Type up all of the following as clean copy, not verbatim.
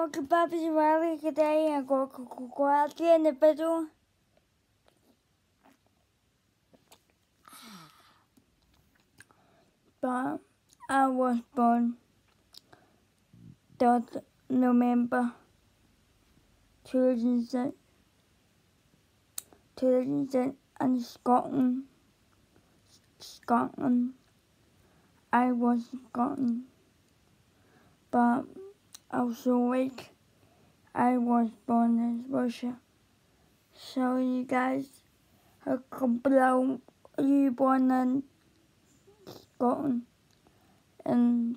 welcome back to Riley. Today I'm going to go out there in the video. But I was born 3rd November 2006 in Scotland. I was in Scotland, but also like I was born in Russia. So you guys, a couple of you born in Scotland, and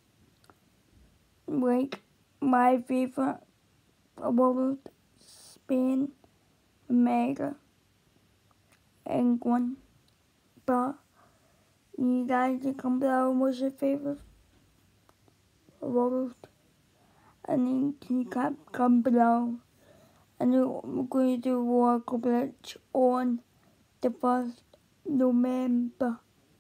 like my favorite world, Spain, America, England. But you guys, a couple of what's your favorite world? And then you can come below. And we're going to do war coverage on the 1st November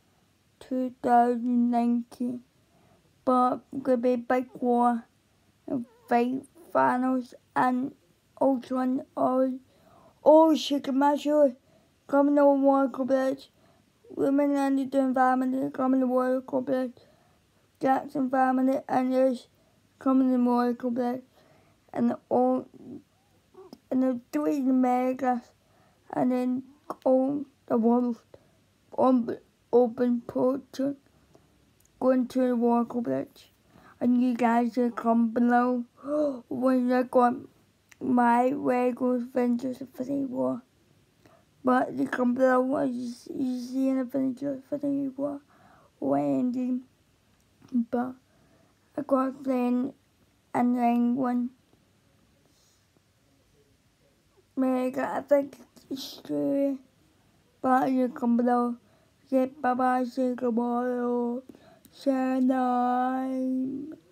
2019. But we're going to be a big war and fight Thanos and Ultron all chicken muscle coming to war coverage. Women and the family coming to war coverage. Jackson family and there's coming to war coverage. And all and the 3 Americas, and then all the world on open portal going to the war coverage. And you guys will come below when I got my Lego Avengers Infinity War. But you come below what you see in Avengers Infinity War ending. But I got playing in England. America, I think it's true. But you come below. Say bye bye, say goodbye, say night.